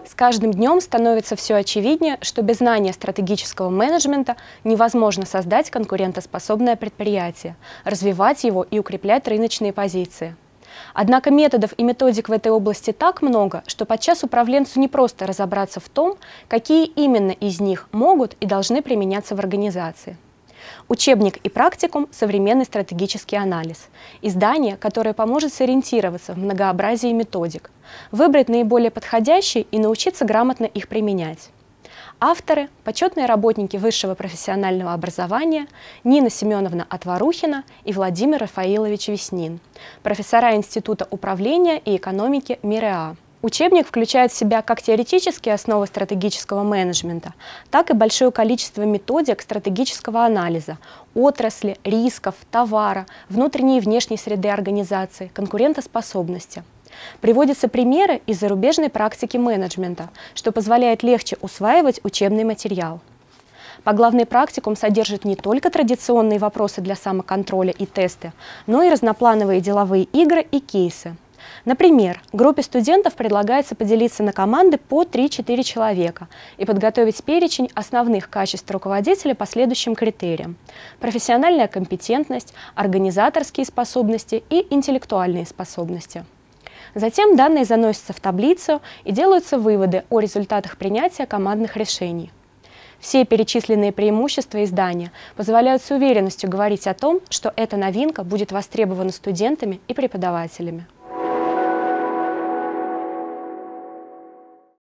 С каждым днем становится все очевиднее, что без знания стратегического менеджмента невозможно создать конкурентоспособное предприятие, развивать его и укреплять рыночные позиции. Однако методов и методик в этой области так много, что подчас управленцу не просто разобраться в том, какие именно из них могут и должны применяться в организации. Учебник и практикум «Современный стратегический анализ» – издание, которое поможет сориентироваться в многообразии методик, выбрать наиболее подходящие и научиться грамотно их применять. Авторы – почетные работники высшего профессионального образования Нина Семеновна Отворухина и Владимир Рафаилович Веснин, профессора Института управления и экономики МИРЭА. Учебник включает в себя как теоретические основы стратегического менеджмента, так и большое количество методик стратегического анализа, отрасли, рисков, товара, внутренней и внешней среды организации, конкурентоспособности. Приводятся примеры из зарубежной практики менеджмента, что позволяет легче усваивать учебный материал. Поглавный практикум содержит не только традиционные вопросы для самоконтроля и тесты, но и разноплановые деловые игры и кейсы. Например, группе студентов предлагается поделиться на команды по 3-4 человека и подготовить перечень основных качеств руководителя по следующим критериям: профессиональная компетентность, организаторские способности и интеллектуальные способности. Затем данные заносятся в таблицу и делаются выводы о результатах принятия командных решений. Все перечисленные преимущества издания позволяют с уверенностью говорить о том, что эта новинка будет востребована студентами и преподавателями.